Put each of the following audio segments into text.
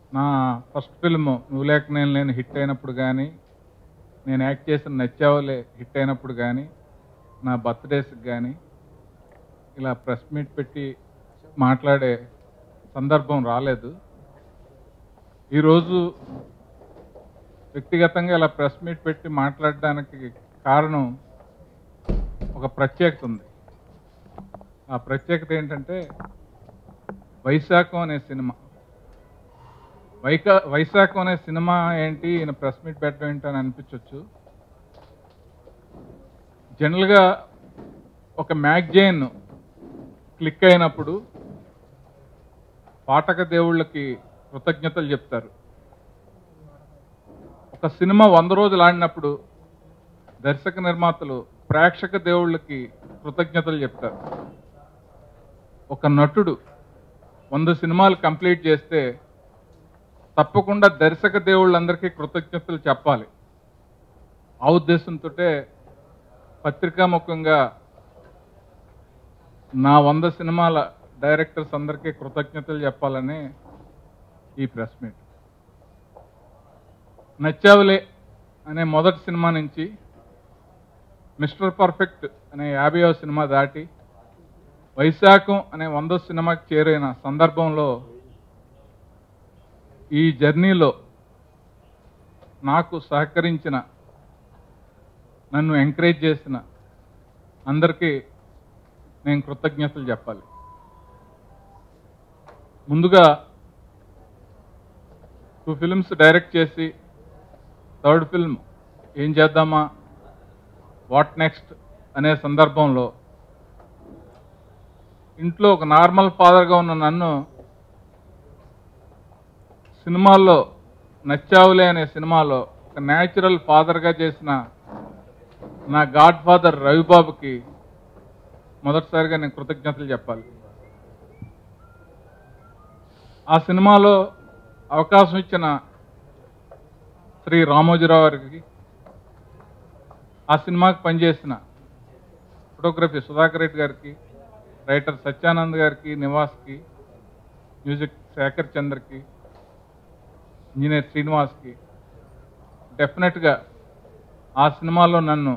నా first film నువ్వు లేక నేను లేని హిట్ అయినప్పుడు కానీ, నేను యాక్ట్ చేసిన నచ్చావులే హిట్ అయినప్పుడు కానీ, నా బర్త్డేస్కి కానీ ఇలా ప్రెస్ మీట్ పెట్టి మాట్లాడే సందర్భం రాలేదు. ఈరోజు వ్యక్తిగతంగా ఇలా ప్రెస్ మీట్ పెట్టి మాట్లాడడానికి కారణం ఒక ప్రత్యేకత ఉంది. ఆ ప్రత్యేకత ఏంటంటే వైశాఖం అనే సినిమా. వైశాఖం అనే సినిమా ఏంటి, ఈయన ప్రెస్ మీట్ పెట్టడం ఏంటి అని అనిపించవచ్చు. జనరల్గా ఒక మ్యాగజైన్ క్లిక్ అయినప్పుడు పాఠక దేవుళ్ళకి కృతజ్ఞతలు చెప్తారు. ఒక సినిమా 100 రోజులు ఆడినప్పుడు దర్శక నిర్మాతలు ప్రేక్షక దేవుళ్ళకి కృతజ్ఞతలు చెప్తారు. ఒక నటుడు 100 సినిమాలు కంప్లీట్ చేస్తే తప్పకుండా దర్శక దేవుళ్ళందరికీ కృతజ్ఞతలు చెప్పాలి. ఆ ఉద్దేశంతో పత్రికాముఖంగా నా 100 సినిమాల డైరెక్టర్స్ అందరికీ కృతజ్ఞతలు చెప్పాలని ఈ ప్రెస్ మీట్. నచ్చావులే అనే మొదటి సినిమా నుంచి మిస్టర్ పర్ఫెక్ట్ అనే 50వ సినిమా దాటి వైశాఖం అనే 100వ సినిమాకి చేరిన సందర్భంలో ఈ జర్నీలో నాకు సహకరించిన, నన్ను ఎంకరేజ్ చేసిన అందరికీ నేను కృతజ్ఞతలు చెప్పాలి. ముందుగా 2 ఫిల్మ్స్ డైరెక్ట్ చేసి 3rd ఫిల్మ్ ఏం చేద్దామా, వాట్ నెక్స్ట్ అనే సందర్భంలో ఇంట్లో ఒక నార్మల్ ఫాదర్గా ఉన్న నన్ను సినిమాల్లో నచ్చావులే అనే సినిమాలో ఒక న్యాచురల్ ఫాదర్గా చేసిన నా గాడ్ ఫాదర్ రవిబాబుకి మొదటిసారిగా నేను కృతజ్ఞతలు చెప్పాలి. ఆ సినిమాలో అవకాశం ఇచ్చిన శ్రీ రామోజీరావు గారికి, ఆ సినిమాకి పనిచేసిన ఫోటోగ్రఫీ సుధాకర్ రెడ్డి గారికి, రైటర్ సత్యానంద్ గారికి, నివాస్కి, మ్యూజిక్ శేఖర్ చంద్రకి, ఇంజనీర్ శ్రీనివాస్కి, డెఫినెట్గా ఆ సినిమాలో నన్ను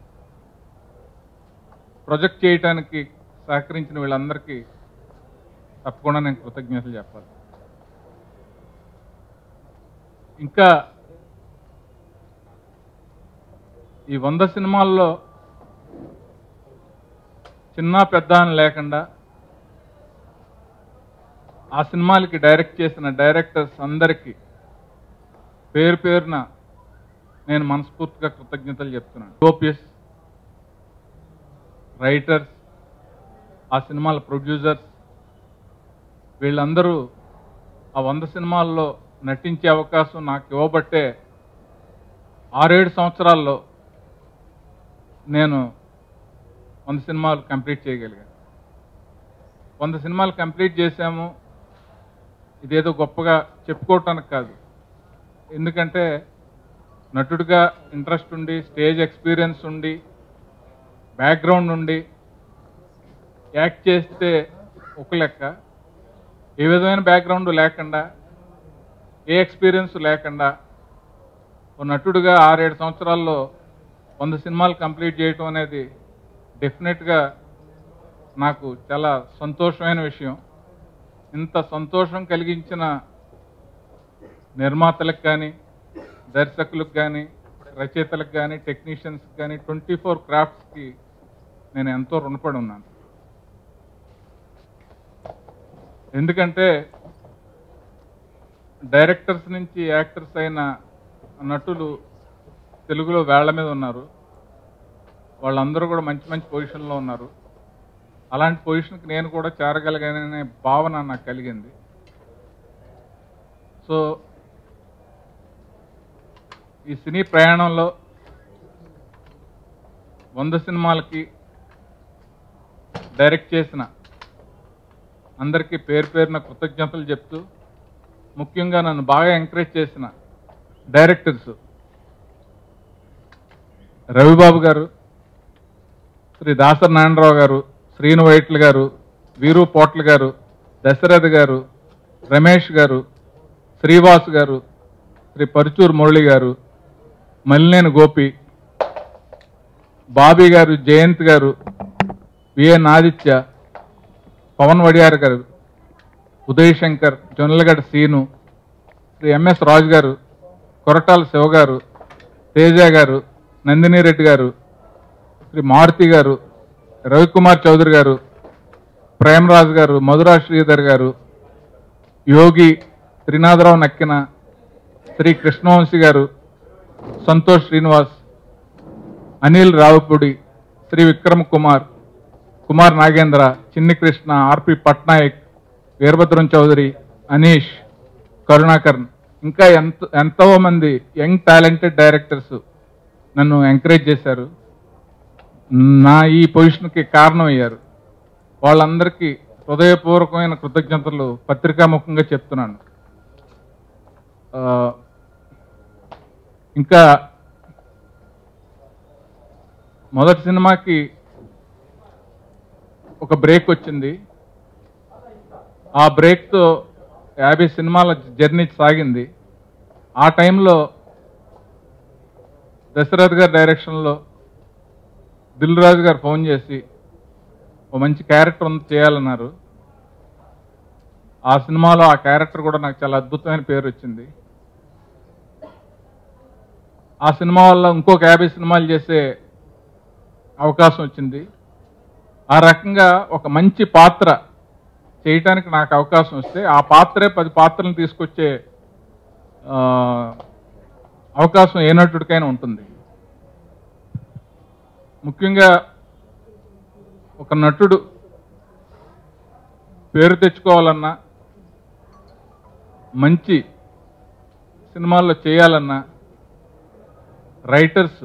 ప్రొజెక్ట్ చేయడానికి సహకరించిన వీళ్ళందరికీ తప్పకుండా నేను కృతజ్ఞతలు చెప్పాలి. ఇంకా ఈ 100 సినిమాల్లో చిన్న పెద్ద అని లేకుండా ఆ సినిమాలకి డైరెక్ట్ చేసిన డైరెక్టర్స్ అందరికీ పేరు పేరున నేను మనస్ఫూర్తిగా కృతజ్ఞతలు చెప్తున్నాను. ఓపీఎస్, రైటర్స్, ఆ సినిమాల ప్రొడ్యూసర్స్, వీళ్ళందరూ ఆ 100 సినిమాల్లో నటించే అవకాశం నాకు ఇవ్వబట్టే 6-7 సంవత్సరాల్లో నేను 100 సినిమాలు కంప్లీట్ చేయగలిగాను. 100 సినిమాలు కంప్లీట్ చేశాము, ఇదేదో గొప్పగా చెప్పుకోవటానికి కాదు. ఎందుకంటే నటుడిగా ఇంట్రెస్ట్ ఉండి, స్టేజ్ ఎక్స్పీరియన్స్ ఉండి, బ్యాక్గ్రౌండ్ ఉండి యాక్ట్ చేస్తే ఒక లెక్క, ఏ విధమైన బ్యాక్గ్రౌండ్ లేకుండా, ఏ ఎక్స్పీరియన్స్ లేకుండా ఓ నటుడిగా 6-7 సంవత్సరాల్లో 100 సినిమాలు కంప్లీట్ చేయటం అనేది డెఫినెట్గా నాకు చాలా సంతోషమైన విషయం. ఇంత సంతోషం కలిగించిన నిర్మాతలకు కానీ, దర్శకులకు కానీ, రచయితలకు కానీ, టెక్నీషియన్స్కి కానీ, 24 క్రాఫ్ట్స్కి నేను ఎంతో రుణపడి ఉన్నాను. ఎందుకంటే డైరెక్టర్స్ నుంచి యాక్టర్స్ అయిన నటులు తెలుగులో వేళ్ల మీద ఉన్నారు. వాళ్ళందరూ కూడా మంచి మంచి పొజిషన్లో ఉన్నారు. అలాంటి పొజిషన్కి నేను కూడా చేరగలిగాననే భావన నాకు కలిగింది. సో ఈ సినీ ప్రయాణంలో 100 సినిమాలకి డైరెక్ట్ చేసిన అందరికీ పేరు పేరున కృతజ్ఞతలు చెప్తూ, ముఖ్యంగా నన్ను బాగా ఎంకరేజ్ చేసిన డైరెక్టర్స్ రవిబాబు గారు, శ్రీ దాసరి నారాయణరావు గారు, శ్రీను వైట్ల గారు, వీరు పోట్ల గారు, దశరథ్ గారు, రమేష్ గారు, శ్రీవాస్ గారు, శ్రీ పరుచూరు మురళి గారు, మల్లినేని గోపి, బాబీ గారు, జయంత్ గారు, విఎన్ ఆదిత్య, పవన్ వడియార్ గారు, ఉదయ్ శంకర్, జొన్నలగడ్డ సీను, శ్రీ ఎంఎస్ రాజు గారు, కొరటాల శివ గారు, తేజ గారు, నందిని రెడ్డి గారు, శ్రీ మారుతి గారు, రవికుమార్ చౌదరి గారు, ప్రేమరాజు గారు, మధురా శ్రీధర్ గారు, యోగి, త్రినాథరావు నక్కిన, శ్రీ కృష్ణవంశీ గారు, సంతోష్ శ్రీనివాస్, అనిల్ రావుపూడి, శ్రీ విక్రమ్ కుమార్, కుమార్ నాగేంద్ర, చిన్ని కృష్ణ, ఆర్పి పట్నాయక్, వీరభద్రం చౌదరి, అనీష్, కరుణాకర్, ఇంకా ఎంతో మంది యంగ్ టాలెంటెడ్ డైరెక్టర్స్ నన్ను ఎంకరేజ్ చేశారు. నా ఈ పొజిషన్కి కారణమయ్యారు. వాళ్ళందరికీ హృదయపూర్వకమైన కృతజ్ఞతలు పత్రికాముఖంగా చెప్తున్నాను. ఇంకా మొదటి సినిమాకి ఒక బ్రేక్ వచ్చింది. ఆ బ్రేక్తో 50 సినిమాల జర్నీ సాగింది. ఆ టైంలో దశరథ్ గారి డైరెక్షన్లో దిల్ రాజు గారు ఫోన్ చేసి ఓ మంచి క్యారెక్టర్ చేయాలన్నారు. ఆ సినిమాలో ఆ క్యారెక్టర్ కూడా నాకు చాలా అద్భుతమైన పేరు వచ్చింది. ఆ సినిమా వల్ల ఇంకొక 50 సినిమాలు చేసే అవకాశం వచ్చింది. ఆ రకంగా ఒక మంచి పాత్ర చేయటానికి నాకు అవకాశం వస్తే ఆ పాత్రే 10 పాత్రలను తీసుకొచ్చే అవకాశం ఏ నటుడికైనా ఉంటుంది. ముఖ్యంగా ఒక నటుడు పేరు తెచ్చుకోవాలన్నా, మంచి సినిమాల్లో చేయాలన్నా రైటర్స్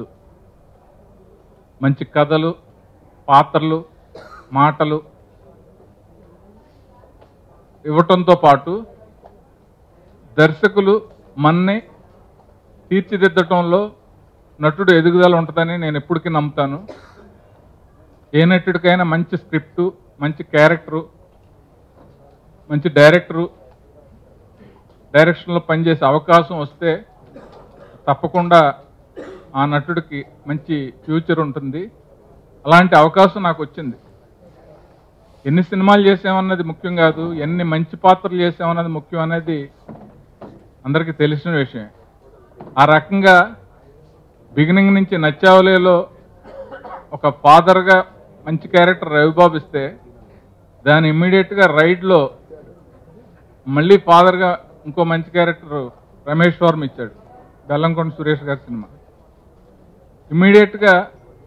మంచి కథలు, పాత్రలు, మాటలు ఇవ్వటంతో పాటు దర్శకులు మన్ని తీర్చిదిద్దటంలో నటుడు ఎదుగుదల ఉంటుందని నేను ఎప్పటికీ నమ్ముతాను. ఏ నటుడికైనా మంచి స్క్రిప్టు, మంచి క్యారెక్టరు, మంచి డైరెక్షన్లో పనిచేసే అవకాశం వస్తే తప్పకుండా ఆ నటుడికి మంచి ఫ్యూచర్ ఉంటుంది. అలాంటి అవకాశం నాకు వచ్చింది. ఎన్ని సినిమాలు చేసామన్నది ముఖ్యం కాదు, ఎన్ని మంచి పాత్రలు చేసామన్నది ముఖ్యం అనేది అందరికీ తెలిసిన విషయం. ఆ రకంగా బిగినింగ్ నుంచి నచ్చావలేలో ఒక ఫాదర్గా మంచి క్యారెక్టర్ రవిబాబు ఇస్తే దాని ఇమ్మీడియట్గా రైడ్లో మళ్ళీ ఫాదర్గా ఇంకో మంచి క్యారెక్టర్ రమేష్ వర్మ ఇచ్చాడు, బెల్లంకొండ సురేష్ గారి సినిమా. ఇమ్మీడియట్గా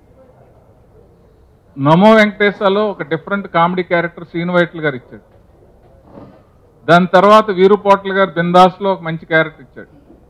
నమో వెంకటేశ్వర్లో ఒక different comedy character Sreenu Vaitla garu ఇచ్చాడు. దాని తర్వాత వీరుపోట్ల గారు బిందాస్లో ఒక మంచి క్యారెక్టర్ ఇచ్చాడు.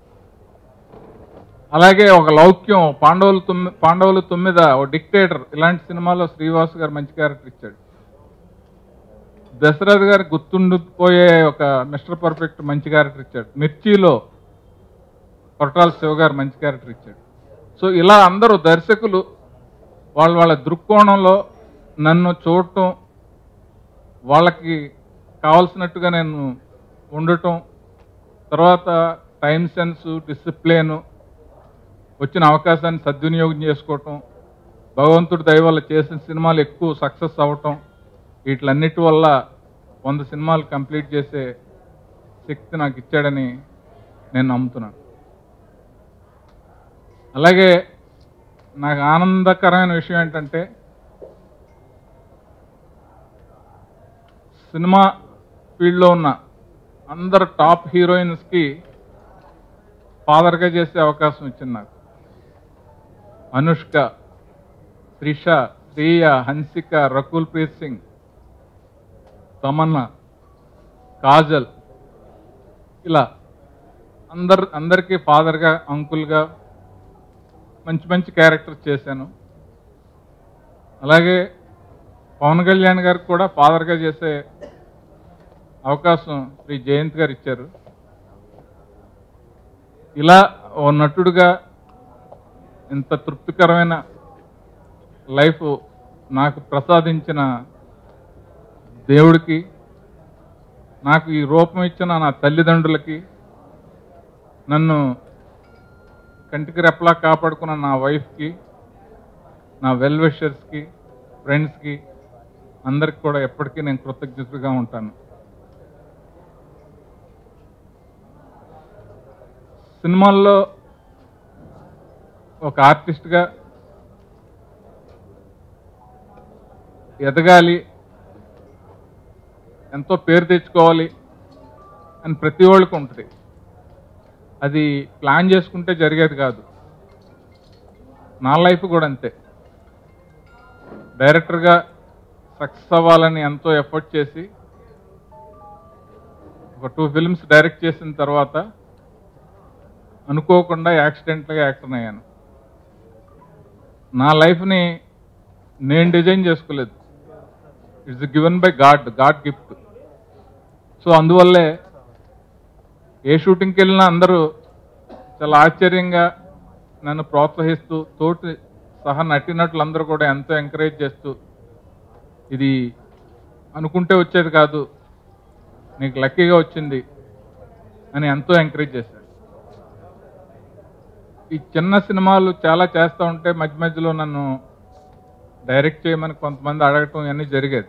అలాగే ఒక లౌక్యం పాండవులు 9 ఓ డిక్టేటర్ ఇలాంటి సినిమాలో శ్రీవాస్ గారు మంచి క్యారెక్టర్ ఇచ్చాడు. దశరథ్ గారు గుర్తుండిపోయే ఒక మిస్టర్ పర్ఫెక్ట్ మంచి క్యారెక్టర్ ఇచ్చాడు. మిర్చిలో కొరటాల శివ గారు మంచి క్యారెక్టర్ ఇచ్చాడు. సో ఇలా అందరూ దర్శకులు వాళ్ళ దృక్కోణంలో నన్ను చూడటం, వాళ్ళకి కావాల్సినట్టుగా నేను ఉండటం, తర్వాత టైం సెన్స్, డిసిప్లిన్, వచ్చిన అవకాశాన్ని సద్వినియోగం చేసుకోవటం, భగవంతుడి దయ వల్ల చేసిన సినిమాలు ఎక్కువ సక్సెస్ అవ్వటం, వీటిలన్నిటి వల్ల 100 సినిమాలు కంప్లీట్ చేసే శక్తి నాకు ఇచ్చాడని నేను నమ్ముతున్నాను. అలాగే నాకు ఆనందకరమైన విషయం ఏంటంటే సినిమా ఫీల్డ్లో ఉన్న అందరు టాప్ హీరోయిన్స్కి ఫాదర్గా చేసే అవకాశం ఇచ్చింది నాకు. అనుష్క, త్రిష, శ్రీయ, హన్సిక, రకుల్ ప్రీత్ సింగ్, తమన్నా, కాజల్, ఇలా అందరికీ ఫాదర్గా, అంకుల్గా మంచి మంచి క్యారెక్టర్స్ చేశాను. అలాగే పవన్ కళ్యాణ్ గారికి కూడా ఫాదర్గా చేసే అవకాశం శ్రీ జయంత్ గారు ఇచ్చారు. ఇలా ఓ నటుడుగా ఇంత తృప్తికరమైన లైఫ్ నాకు ప్రసాదించిన దేవుడికి, నాకు ఈ రూపం ఇచ్చిన నా తల్లిదండ్రులకి, నన్ను కంటికి రెప్పలా కాపాడుకున్న నా వైఫ్కి, నా వెల్ విషర్స్కి, ఫ్రెండ్స్కి అందరికి కూడా ఎప్పటికీ నేను కృతజ్ఞతగా ఉంటాను. సినిమాల్లో ఒక ఆర్టిస్ట్గా ఎదగాలి, ఎంతో పేరు తెచ్చుకోవాలి అని ప్రతి వాళ్ళకి ఉంటుంది. అది ప్లాన్ చేసుకుంటే జరిగేది కాదు. నా లైఫ్ కూడా అంతే. డైరెక్టర్గా సక్సెస్ అవ్వాలని ఎంతో ఎఫర్ట్ చేసి ఒక 2 ఫిల్మ్స్ డైరెక్ట్ చేసిన తర్వాత అనుకోకుండా యాక్సిడెంట్గా యాక్టర్ అయ్యాను. నా లైఫ్ని నేను డిజైన్ చేసుకోలేదు. It's given by God gift. So అందువల్లే ఏ షూటింగ్కి వెళ్ళినా అందరూ చాలా ఆశ్చర్యంగా నన్ను ప్రోత్సహిస్తూ, తోటి సహా నటినట్లందరూ కూడా ఎంతో ఎంకరేజ్ చేస్తూ, ఇది అనుకుంటే వచ్చేది కాదు, నీకు లక్కీగా వచ్చింది అని ఎంతో ఎంకరేజ్ చేశారు. ఈ చిన్న సినిమాలు చాలా చేస్తూ ఉంటే మధ్య మధ్యలో నన్ను డైరెక్ట్ చేయమని కొంతమంది అడగటం ఇవన్నీ జరిగేది.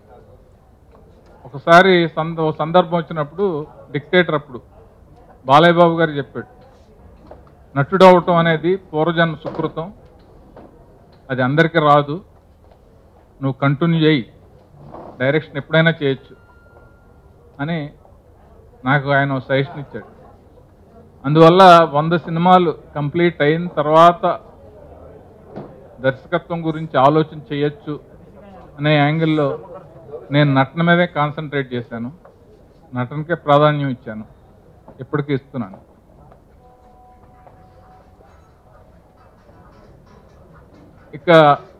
ఒకసారి సందర్భం వచ్చినప్పుడు డిక్టేటర్ అప్పుడు బాలయ్య బాబు గారు చెప్పాడు, నటుడు అవటం అనేది పూర్వజన్మ సుకృతం, అది అందరికీ రాదు, నువ్వు కంటిన్యూ చేయి, డైరెక్షన్ ఎప్పుడైనా చేయొచ్చు అని నాకు ఆయన సజెషన్ ఇచ్చాడు. అందువల్ల 100 సినిమాలు కంప్లీట్ అయిన తర్వాత దర్శకత్వం గురించి ఆలోచన చేయొచ్చు అనే యాంగిల్లో నేను నటన మీదే కాన్సన్ట్రేట్ చేశాను. నటనకే ప్రాధాన్యం ఇచ్చాను, ఇప్పటికీ ఇస్తున్నాను. ఇక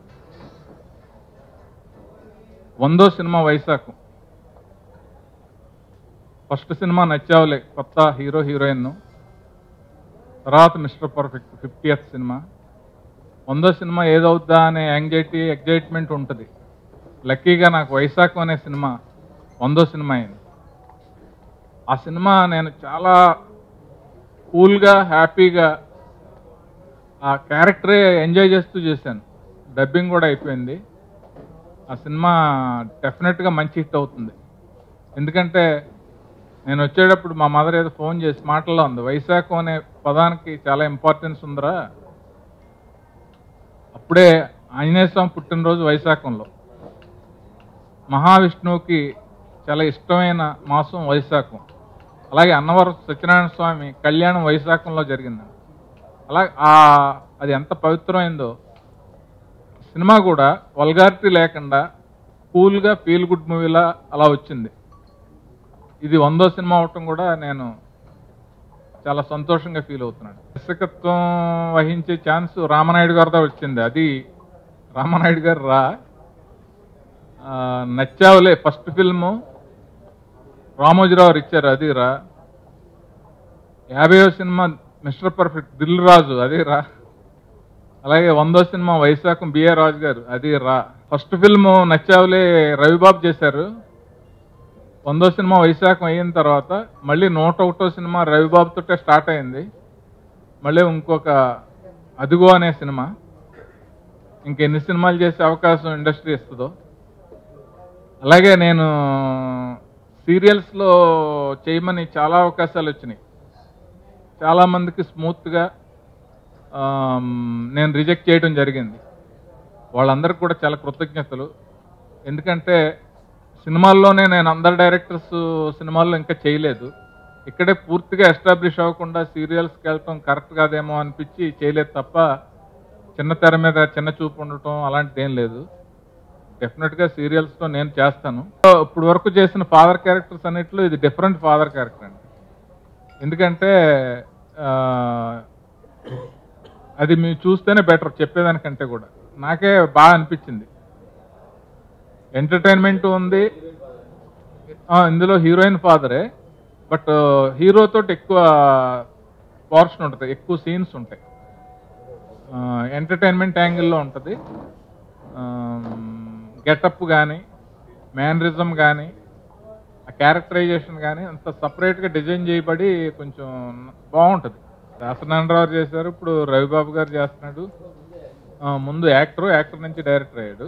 100వ సినిమా వైశాఖం. ఫస్ట్ సినిమా నచ్చావులే, కొత్త హీరో హీరోయిన్. తర్వాత మిస్టర్ పర్ఫెక్ట్ 50th సినిమా. 100వ సినిమా ఏదవుద్దా అనే యాంగ్జైటీ, ఎగ్జైట్మెంట్ ఉంటుంది. లక్కీగా నాకు వైశాఖం అనే సినిమా 100వ సినిమా అయింది. ఆ సినిమా నేను చాలా కూల్గా, హ్యాపీగా ఆ క్యారెక్టరే ఎంజాయ్ చేస్తూ చేశాను. డబ్బింగ్ కూడా అయిపోయింది. ఆ సినిమా డెఫినెట్గా మంచి హిట్ అవుతుంది. ఎందుకంటే నేను వచ్చేటప్పుడు మా మదర్ ఏదో ఫోన్ చేసి మాటల్లో ఉంది, వైశాఖం అనే పదానికి చాలా ఇంపార్టెన్స్ ఉందిరా, అప్పుడే ఆంజనేయ స్వామి పుట్టినరోజు వైశాఖంలో, మహావిష్ణువుకి చాలా ఇష్టమైన మాసం వైశాఖం, అలాగే అన్నవరం సత్యనారాయణ స్వామి కళ్యాణం వైశాఖంలో జరిగింది. అలాగే అది ఎంత పవిత్రమైందో సినిమా కూడా వల్గారిటీ లేకుండా కూల్గా ఫీల్ గుడ్ మూవీలా అలా వచ్చింది. ఇది 100వ సినిమా అవటం కూడా నేను చాలా సంతోషంగా ఫీల్ అవుతున్నాను. దర్శకత్వం వహించే ఛాన్స్ రామనాయుడు గారితో వచ్చింది. అది రామనాయుడు గారు నచ్చావులే ఫస్ట్ ఫిల్ము రామోజీరావు ఇచ్చారు, అది 50వ సినిమా మిస్టర్ పర్ఫెక్ట్ దిల్ రాజు, అది అలాగే 100వ సినిమా వైశాఖం బిఏ రాజు గారు, అది ఫస్ట్ ఫిల్ము నచ్చావులే రవిబాబు చేశారు. 100వ సినిమా వైశాఖం అయిన తర్వాత మళ్ళీ 101వ సినిమా రవిబాబుతోటే స్టార్ట్ అయింది. మళ్ళీ ఇంకొక అదుగో అనే సినిమా. ఇంకెన్ని సినిమాలు చేసే అవకాశం ఇండస్ట్రీ ఇస్తుందో. అలాగే నేను సీరియల్స్లో చేయమని చాలా అవకాశాలు వచ్చినాయి. చాలామందికి స్మూత్గా నేను రిజెక్ట్ చేయడం జరిగింది. వాళ్ళందరికీ కూడా చాలా కృతజ్ఞతలు. ఎందుకంటే సినిమాల్లోనే నేను అందరు డైరెక్టర్స్ సినిమాల్లో ఇంకా చేయలేదు. ఇక్కడే పూర్తిగా ఎస్టాబ్లిష్ అవ్వకుండా సీరియల్స్కి వెళ్ళటం కరెక్ట్ కాదేమో అనిపించి చేయలేదు తప్ప, చిన్న తెర మీద చిన్న చూపు ఉండటం అలాంటిది ఏం లేదు. డెఫినెట్గా సీరియల్స్తో నేను చేస్తాను. ఇప్పుడు వరకు చేసిన ఫాదర్ క్యారెక్టర్స్ అన్నిట్లో ఇది డిఫరెంట్ ఫాదర్ క్యారెక్టర్ అండి. ఎందుకంటే అది మీరు చూస్తేనే బెటర్ చెప్పేదానికంటే కూడా. నాకే బాగా అనిపించింది. ఎంటర్టైన్మెంట్ ఉంది, ఇందులో హీరోయిన్ ఫాదరే, బట్ హీరోతో ఎక్కువ పోర్షన్ ఉంటుంది, ఎక్కువ సీన్స్ ఉంటాయి, ఎంటర్టైన్మెంట్ యాంగిల్లో ఉంటుంది. గెటప్ కానీ, మేనరిజం కానీ ఆ క్యారెక్టరైజేషన్ కానీ అంత సపరేట్గా డిజైన్ చేయబడి కొంచెం బాగుంటుంది. దాసనారాయణరావు చేశారు, ఇప్పుడు రవిబాబు గారు చేస్తున్నాడు. ముందు యాక్టర్ నుంచి డైరెక్టర్ అయ్యాడు.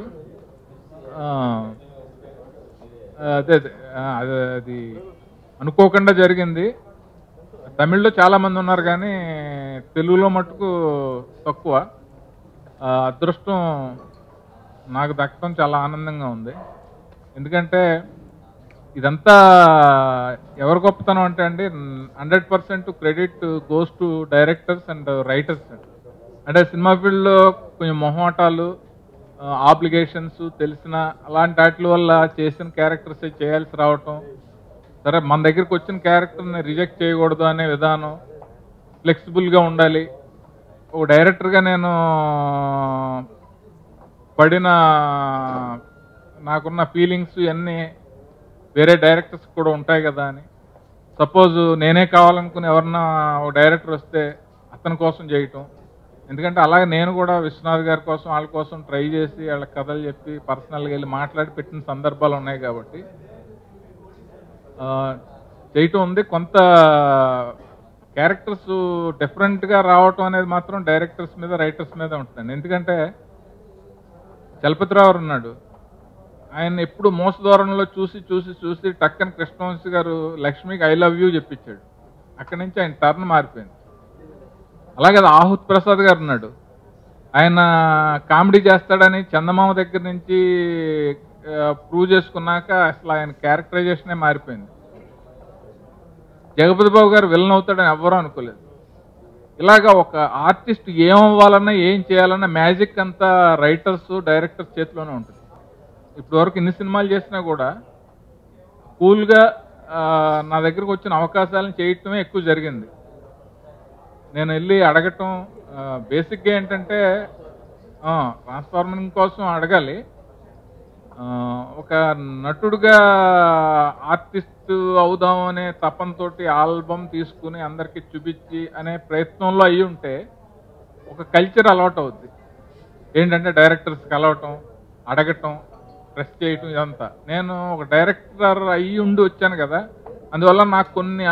అదే అదే అది అనుకోకుండా జరిగింది. తమిళ్లో చాలా మంది ఉన్నారు కానీ తెలుగులో మటుకు తక్కువ. అదృష్టం నాకు దక్కడం చాలా ఆనందంగా ఉంది. ఎందుకంటే ఇదంతా ఎవరు గొప్పతనం అంటే అండి, 100% credit goes to directors and writers. అంటే సినిమా ఫీల్డ్లో కొంచెం మొహమాటాలు, ఆబ్లిగేషన్స్ తెలిసిన అలాంటి వాటి వల్ల చేసిన క్యారెక్టర్స్ చేయాల్సి రావటం, సరే మన దగ్గరికి వచ్చిన క్యారెక్టర్ని రిజెక్ట్ చేయకూడదు అనే విధానం, ఫ్లెక్సిబుల్గా ఉండాలి. ఓ డైరెక్టర్గా నేను పడిన నాకున్న ఫీలింగ్స్ ఇవన్నీ వేరే డైరెక్టర్స్ కూడా ఉంటాయి కదా అని. సపోజ్ నేనే కావాలనుకుని ఎవరన్నా ఓ డైరెక్టర్ వస్తే అతని కోసం చేయటం. ఎందుకంటే అలాగే నేను కూడా విశ్వనాథ్ గారి కోసం వాళ్ళ కోసం ట్రై చేసి వాళ్ళ కథలు చెప్పి పర్సనల్గా వెళ్ళి మాట్లాడి పెట్టిన సందర్భాలు ఉన్నాయి కాబట్టి చేయటం ఉంది. కొంత క్యారెక్టర్స్ డిఫరెంట్గా రావటం అనేది మాత్రం డైరెక్టర్స్ మీద రైటర్స్ మీద ఉంటుందండి. ఎందుకంటే చలపతిరావు ఉన్నాడు, ఆయన ఎప్పుడు మోసధోరణిలో చూసి టక్కని కృష్ణవంశీ గారు లక్ష్మికి ఐ లవ్ యూ చెప్పించాడు. అక్కడి నుంచి ఆయన టర్న్ మారిపోయింది. అలాగే ఆహుత్ ప్రసాద్ గారు ఉన్నాడు, ఆయన కామెడీ చేస్తాడని చందమామ దగ్గర నుంచి ప్రూవ్ చేసుకున్నాక అసలు ఆయన క్యారెక్టరైజేషనే మారిపోయింది. జగపతి బాబు గారు విలన్ అవుతాడని ఎవ్వరూ అనుకోలేదు. ఇలాగా ఒక ఆర్టిస్ట్ ఏమవ్వాలన్నా ఏం చేయాలన్నా మ్యాజిక్ అంతా రైటర్స్ డైరెక్టర్స్ చేతిలోనే ఉంటుంది. ఇప్పటి వరకు ఇన్ని సినిమాలు చేసినా కూడా కూల్గా నా దగ్గరకు వచ్చిన అవకాశాలను చేయటమే ఎక్కువ జరిగింది. నేను వెళ్ళి అడగటం బేసిక్గా ఏంటంటే ట్రాన్స్ఫార్మరింగ్ కోసం అడగాలి. ఒక నటుడుగా ఆర్టిస్ట్ అవుదాం అనే తపనతోటి ఆల్బమ్ తీసుకుని అందరికీ చూపించి అనే ప్రయత్నంలో అయ్యి ఉంటే ఒక కల్చర్ అలవాటు అవుద్ది. ఏంటంటే డైరెక్టర్స్ కలవటం, అడగటం, ప్రెస్ చేయటం, ఇదంతా. నేను ఒక డైరెక్టర్ అయ్యి ఉండి వచ్చాను కదా, అందువల్ల నాకు కొన్ని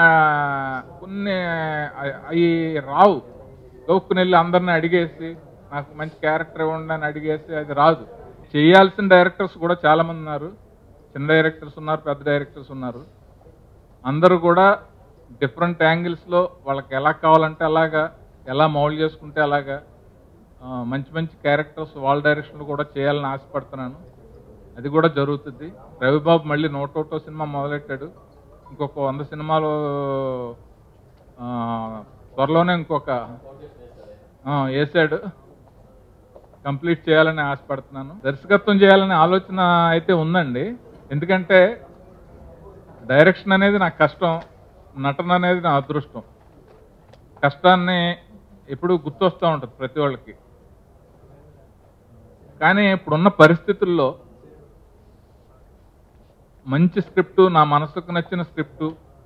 అవి రావు. గౌక్కుని వెళ్ళి అందరిని అడిగేసి నాకు మంచి క్యారెక్టర్ ఇవ్వండి అని అడిగేసి అది రాదు. చేయాల్సిన డైరెక్టర్స్ కూడా చాలామంది ఉన్నారు. చిన్న డైరెక్టర్స్ ఉన్నారు, పెద్ద డైరెక్టర్స్ ఉన్నారు. అందరూ కూడా డిఫరెంట్ యాంగిల్స్లో వాళ్ళకి ఎలా కావాలంటే అలాగా, ఎలా మౌల్డ్ చేసుకుంటే అలాగా మంచి మంచి క్యారెక్టర్స్ వాళ్ళ డైరెక్షన్లో కూడా చేయాలని ఆశపడుతున్నాను. అది కూడా జరుగుతుంది. రవిబాబు మళ్ళీ 101 సినిమా మొదలెట్టాడు. ఇంకొక 100 సినిమాలు త్వరలోనే ఇంకొక వేసాడు. కంప్లీట్ చేయాలని ఆశపడుతున్నాను. దర్శకత్వం చేయాలనే ఆలోచన అయితే ఉందండి. ఎందుకంటే డైరెక్షన్ అనేది నాకు కష్టం, నటన అనేది నా అదృష్టం. కష్టాన్ని ఎప్పుడూ గుర్తొస్తూ ఉంటుంది ప్రతి వాళ్ళకి. కానీ ఇప్పుడున్న పరిస్థితుల్లో మంచి స్క్రిప్టు, నా మనసుకు నచ్చిన స్క్రిప్టు,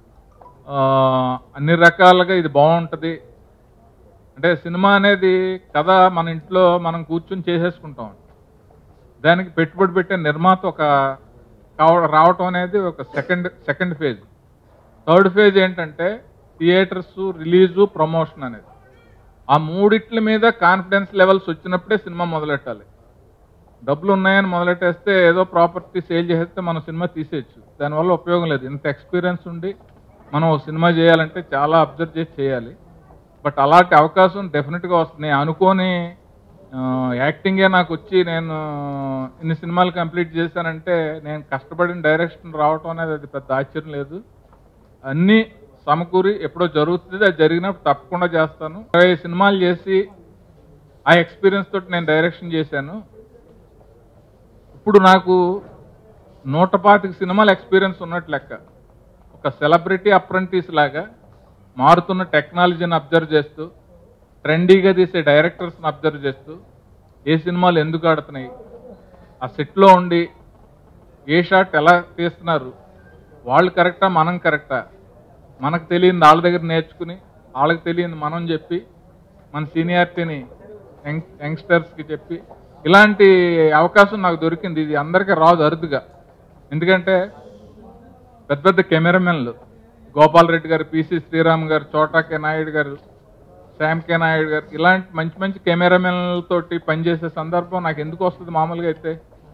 అన్ని రకాలుగా ఇది బాగుంటుంది. అంటే సినిమా అనేది కథ మన ఇంట్లో మనం కూర్చుని చేసేసుకుంటాం. దానికి పెట్టుబడి పెట్టే నిర్మాత రావటం అనేది ఒక సెకండ్ ఫేజ్. థర్డ్ ఫేజ్ ఏంటంటే థియేటర్స్, రిలీజు, ప్రమోషన్ అనేది. ఆ మూడిట్ల మీద కాన్ఫిడెన్స్ లెవెల్స్ వచ్చినప్పుడే సినిమా మొదలెట్టాలి. డబ్బులు ఉన్నాయని మొదలెట్టేస్తే ఏదో ప్రాపర్టీ సేల్ చేస్తే మనం సినిమా తీసేయచ్చు. దానివల్ల ఉపయోగం లేదు. ఇంత ఎక్స్పీరియన్స్ ఉండి మనం సినిమా చేయాలంటే చాలా అబ్జర్వ్ చేసి చేయాలి. బట్ అలాంటి అవకాశం డెఫినెట్గా వస్తుంది. నేను అనుకోని యాక్టింగే నాకు వచ్చి నేను ఇన్ని సినిమాలు కంప్లీట్ చేశానంటే నేను కష్టపడిన డైరెక్షన్ రావటం అనేది అది పెద్ద ఆశ్చర్యం లేదు. అన్నీ సమకూరి ఎప్పుడో జరుగుతుంది. అది జరిగినప్పుడు తప్పకుండా చేస్తాను. 20 సినిమాలు చేసి ఆ ఎక్స్పీరియన్స్ తోటి నేను డైరెక్షన్ చేశాను. ఇప్పుడు నాకు 125 సినిమాల ఎక్స్పీరియన్స్ ఉన్నట్టు లెక్క. ఒక సెలబ్రిటీ అప్రెంటిస్ లాగా మారుతున్న టెక్నాలజీని అబ్జర్వ్ చేస్తూ, ట్రెండీగా తీసే డైరెక్టర్స్ని అబ్జర్వ్ చేస్తూ, ఏ సినిమాలు ఎందుకు ఆడుతున్నాయి, ఆ సెట్లో ఉండి ఏ షాట్ ఎలా తీస్తున్నారు, వాళ్ళు కరెక్టా మనం కరెక్టా, మనకు తెలియని వాళ్ళ దగ్గర నేర్చుకుని వాళ్ళకి తెలియని మనం చెప్పి మన సీనియారిటీని యంగ్స్టర్స్కి చెప్పి ఇలాంటి అవకాశం నాకు దొరికింది. ఇది అందరికీ రాదు, అరుదుగా. ఎందుకంటే పెద్ద పెద్ద కెమెరామెన్లు గోపాల్ రెడ్డి గారు, పిసి శ్రీరామ్ గారు, చోటా కే నాయుడు గారు, శ్యామ్ కే నాయుడు గారు, ఇలాంటి మంచి మంచి కెమెరామెన్లతోటి పనిచేసే సందర్భం నాకు ఎందుకు వస్తుంది మామూలుగా అయితే?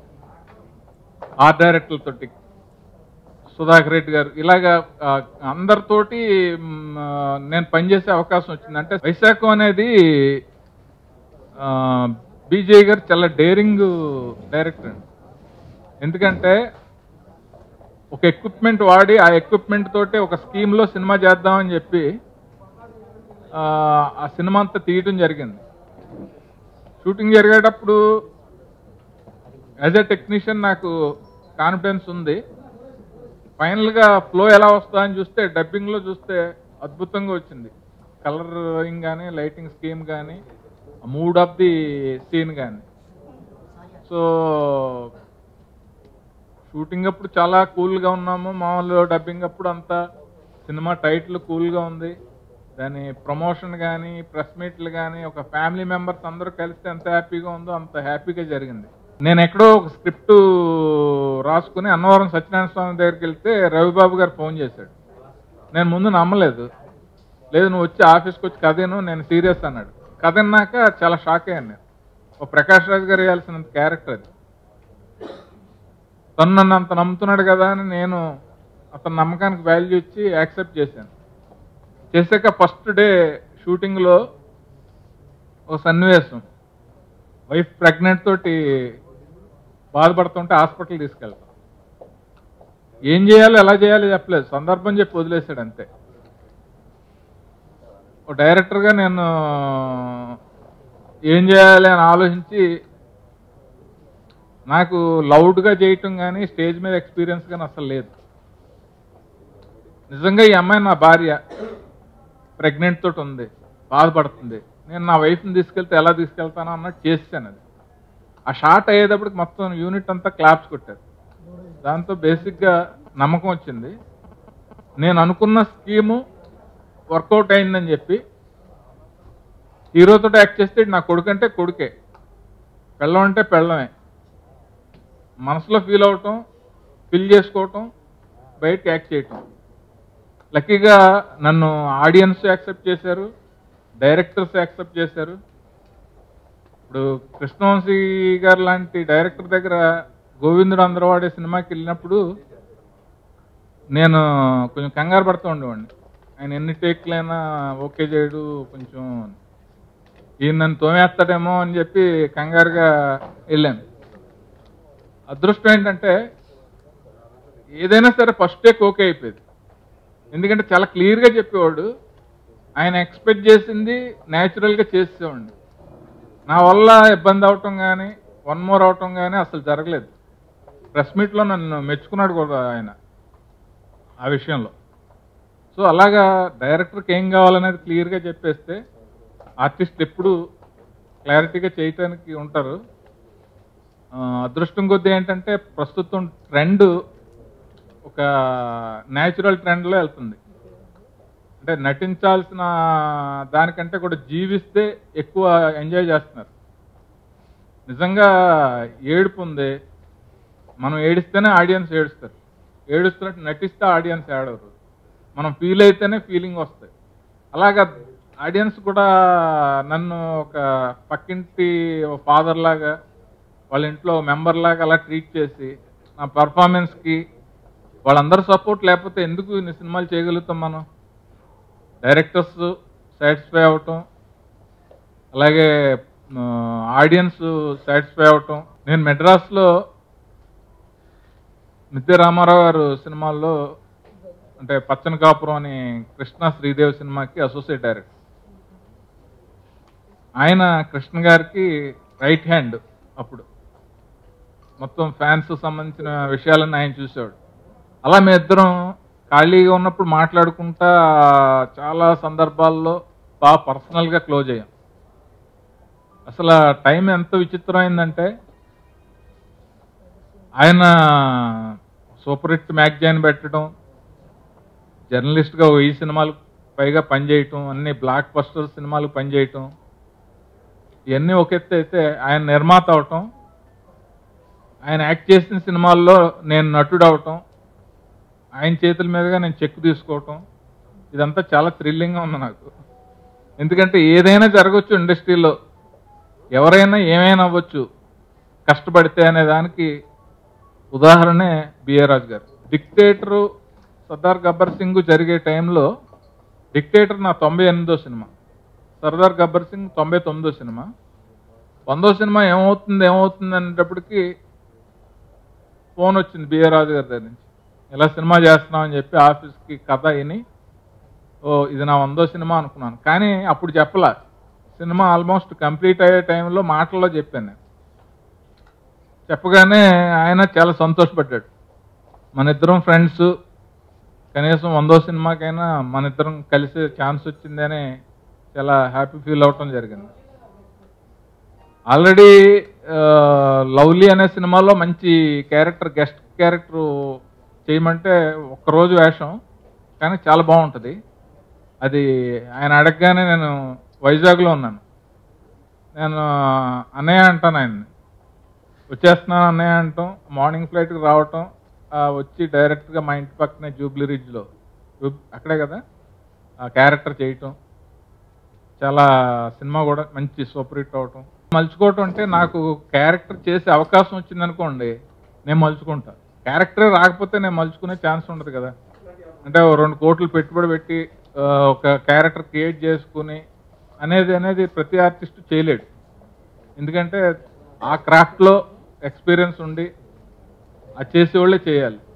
ఆర్ట్ డైరెక్టర్లతోటి, సుధాకర్ రెడ్డి గారు, ఇలాగా అందరితోటి నేను పనిచేసే అవకాశం వచ్చింది. అంటే వైశాఖం అనేది బీజే గారు చాలా డేరింగ్ డైరెక్టర్ అండి. ఎందుకంటే ఒక ఎక్విప్మెంట్ వాడి ఆ ఎక్విప్మెంట్ తోటి ఒక స్కీమ్లో సినిమా చేద్దామని చెప్పి ఆ సినిమా అంతా తీయటం జరిగింది. షూటింగ్ జరిగేటప్పుడు యాజ్ ఎ టెక్నీషియన్ నాకు కాన్ఫిడెన్స్ ఉంది. ఫైనల్గా ఫ్లో ఎలా వస్తుందా అని చూస్తే, డబ్బింగ్లో చూస్తే అద్భుతంగా వచ్చింది. కలరింగ్ కానీ, లైటింగ్ స్కీమ్ కానీ, మూడ్ ఆఫ్ ది సీన్ కానీ. సో షూటింగ్ అప్పుడు చాలా కూల్గా ఉన్నాము. మామూలు డబ్బింగ్ అప్పుడు అంతా సినిమా టైటిల్ కూల్గా ఉంది. దాని ప్రమోషన్ కానీ, ప్రెస్ మీట్లు కానీ, ఒక ఫ్యామిలీ మెంబర్స్ అందరూ కలిస్తే ఎంత హ్యాపీగా ఉందో అంత హ్యాపీగా జరిగింది. నేను ఎక్కడో ఒక స్క్రిప్ట్ రాసుకుని అన్నవరం సత్యనారాయణ స్వామి దగ్గరికి వెళ్తే రవిబాబు గారు ఫోన్ చేశాడు. నేను ముందు నమ్మలేదు. లేదు, నువ్వు వచ్చి ఆఫీస్కి వచ్చి కథను, నేను సీరియస్ అన్నాడు. కథ అన్నాక చాలా షాక్ అయ్యాను నేను. ఒక ప్రకాష్ రాజ్ గారు వేయాల్సినంత క్యారెక్టర్ అది. తను నన్ను అంత నమ్ముతున్నాడు కదా అని నేను అతని నమ్మకానికి వాల్యూ ఇచ్చి యాక్సెప్ట్ చేశాను. చేశాక ఫస్ట్ డే షూటింగ్లో ఒక సన్నివేశం, వైఫ్ ప్రెగ్నెంట్ తోటి బాధపడుతుంటే హాస్పిటల్ తీసుకెళ్తాం. ఏం చేయాలో ఎలా చేయాలో చెప్పలేదు, సందర్భం చెప్పి వదిలేశాడు అంతే. ఒక డైరెక్టర్గా నేను ఏం చేయాలి అని ఆలోచించి, నాకు లౌడ్గా చేయటం కానీ, స్టేజ్ మీద ఎక్స్పీరియన్స్ కానీ అసలు లేదు. నిజంగా ఈ అమ్మాయి నా భార్య, ప్రెగ్నెంట్ తోటి ఉంది, బాధపడుతుంది, నేను నా వైఫ్ని తీసుకెళ్తే ఎలా తీసుకెళ్తానో అన్నట్టు చేసాను. అది ఆ షాట్ అయ్యేటప్పటికి మొత్తం యూనిట్ అంతా క్లాప్స్ కొట్టారు. దాంతో బేసిక్గా నమ్మకం వచ్చింది. నేను అనుకున్న స్కీము వర్కౌట్ అయిందని చెప్పి హీరోతో యాక్ట్ చేస్తే నా కొడుకు అంటే కొడుకే, పెళ్ళం అంటే పెళ్ళమే, మనసులో ఫీల్ అవటం, ఫీల్ చేసుకోవటం, బయటకి యాక్ట్ చేయటం. లక్కీగా నన్ను ఆడియన్స్ యాక్సెప్ట్ చేశారు, డైరెక్టర్స్ యాక్సెప్ట్ చేశారు. ఇప్పుడు కృష్ణవంశీ గారు లాంటి డైరెక్టర్ దగ్గర గోవిందుడు అందరవాడే సినిమాకి వెళ్ళినప్పుడు నేను కొంచెం కంగారు పడుతూ ఉండేవాడిని. ఆయన ఎన్ని టేక్లైనా ఓకే చేయడు, కొంచెం ఈయన నన్ను తోమేస్తాడేమో అని చెప్పి కంగారుగా వెళ్ళాను. అదృష్టం ఏంటంటే ఏదైనా సరే ఫస్ట్ టేక్ ఓకే అయిపోయేది. ఎందుకంటే చాలా క్లియర్గా చెప్పేవాడు, ఆయన ఎక్స్పెక్ట్ చేసింది న్యాచురల్గా చేసేవాడిని. నా వల్ల ఇబ్బంది అవటం కానీ, వన్ మోర్ అవటం కానీ అసలు జరగలేదు. ప్రెస్ మీట్లో నన్ను మెచ్చుకున్నాడు కూడా ఆయన ఆ విషయంలో. సో అలాగా డైరెక్టర్కి ఏం కావాలనేది క్లియర్గా చెప్పేస్తే ఆర్టిస్ట్ ఎప్పుడు క్లారిటీగా చేయటానికి ఉంటారు. అదృష్టం కొద్దీ ఏంటంటే ప్రస్తుతం ట్రెండ్ ఒక న్యాచురల్ ట్రెండ్లో వెళ్తుంది. అంటే నటించాల్సిన దానికంటే కూడా జీవిస్తే ఎక్కువ ఎంజాయ్ చేస్తున్నారు. నిజంగా ఏడుపు ఉంది, మనం ఏడిస్తేనే ఆడియన్స్ ఏడుస్తారు, ఏడుస్తున్నట్టు నటిస్తే ఆడియన్స్ ఏడవరు, మనం ఫీల్ అయితేనే ఫీలింగ్ వస్తాయి. అలాగా ఆడియన్స్ కూడా నన్ను ఒక పక్కింటి ఫాదర్ లాగా, వాళ్ళ ఇంట్లో మెంబర్ లాగా అలా ట్రీట్ చేసి, నా పర్ఫార్మెన్స్కి వాళ్ళందరూ సపోర్ట్ లేకపోతే ఎందుకు ఇన్ని సినిమాలు చేయగలుగుతాం మనం? డైరెక్టర్స్ సాటిస్ఫై అవటం, అలాగే ఆడియన్స్ సాటిస్ఫై అవటం. నేను మెడ్రాస్లో నిత్య రామారావు గారు సినిమాల్లో, అంటే పచ్చని కాపురం అని కృష్ణ శ్రీదేవి సినిమాకి అసోసియేట్ డైరెక్టర్. ఆయన కృష్ణ గారికి రైట్ హ్యాండ్. అప్పుడు మొత్తం ఫ్యాన్స్ సంబంధించిన విషయాలను ఆయన చూసేవాడు. అలా మీ ఇద్దరం ఖాళీగా ఉన్నప్పుడు మాట్లాడుకుంటా చాలా సందర్భాల్లో బాగా పర్సనల్గా క్లోజ్ అయ్యాం. అసలు టైం ఎంత విచిత్రమైందంటే, ఆయన సూపర్ హిట్ మ్యాగజైన్ పెట్టడం, జర్నలిస్ట్గా 1000 సినిమాలు పైగా పనిచేయటం, అన్ని బ్లాక్ బస్టర్ సినిమాలు పనిచేయటం, ఇవన్నీ ఒక ఎత్తు అయితే, ఆయన నిర్మాత అవటం, ఆయన యాక్ట్ చేసిన సినిమాల్లో నేను నటుడు అవటం, ఆయన చేతుల మీదుగా నేను చెక్ తీసుకోవటం ఇదంతా చాలా థ్రిల్లింగ్గా ఉంది నాకు. ఎందుకంటే ఏదైనా జరగవచ్చు ఇండస్ట్రీలో, ఎవరైనా ఏమైనా అవ్వచ్చు కష్టపడితే అనే దానికి ఉదాహరణే బిఏ రాజు గారు. డిక్టేటరు, సర్దార్ గబ్బర్ సింగ్ జరిగే టైంలో డిక్టేటర్ నా 98వ సినిమా, సర్దార్ గబ్బర్ సింగ్ 99వ సినిమా. 100వ సినిమా ఏమవుతుంది అనేటప్పటికి ఫోన్ వచ్చింది బిఏ రాజు గారి దగ్గర నుంచి, ఇలా సినిమా చేస్తున్నామని చెప్పి ఆఫీస్కి కథ విని, ఓ ఇది నా 100వ సినిమా అనుకున్నాను. కానీ అప్పుడు చెప్పలా, సినిమా ఆల్మోస్ట్ కంప్లీట్ అయ్యే టైంలో మాటల్లో చెప్పాను నేను. చెప్పగానే ఆయన చాలా సంతోషపడ్డాడు. మన ఇద్దరం ఫ్రెండ్స్, కనీసం 100వ సినిమాకైనా మన ఇద్దరం కలిసే ఛాన్స్ వచ్చిందని చాలా హ్యాపీ ఫీల్ అవటం జరిగింది. ఆల్రెడీ లవ్లీ అనే సినిమాలో మంచి క్యారెక్టర్, గెస్ట్ క్యారెక్టర్ చేయమంటే ఒక్కరోజు వేషం, కానీ చాలా బాగుంటుంది. అది ఆయన అడగగానే నేను వైజాగ్లో ఉన్నాను. నేను అన్నయ్య అంటాను, ఆయన్ని వచ్చేస్తున్నాను అన్నయ్య అంటాం, మార్నింగ్ ఫ్లైట్కి రావటం, వచ్చి డైరెక్ట్గా మా ఇంటి పక్కనే జూబ్లీ రిడ్జ్లో, అక్కడే కదా ఆ క్యారెక్టర్ చేయటం, చాలా సినిమా కూడా మంచి సూపర్ హిట్ అవటం. మలుచుకోవటం అంటే నాకు క్యారెక్టర్ చేసే అవకాశం వచ్చిందనుకోండి, నేను మలుచుకుంటా. క్యారెక్టరే రాకపోతే నేను మలుచుకునే ఛాన్స్ ఉండదు కదా. అంటే 2 కోట్లు పెట్టుబడి పెట్టి ఒక క్యారెక్టర్ క్రియేట్ చేసుకుని అనేది ప్రతి ఆర్టిస్ట్ చేయలేడు. ఎందుకంటే ఆ క్రాఫ్ట్లో ఎక్స్పీరియన్స్ ఉండి అది చేసేవాళ్ళే చేయాలి.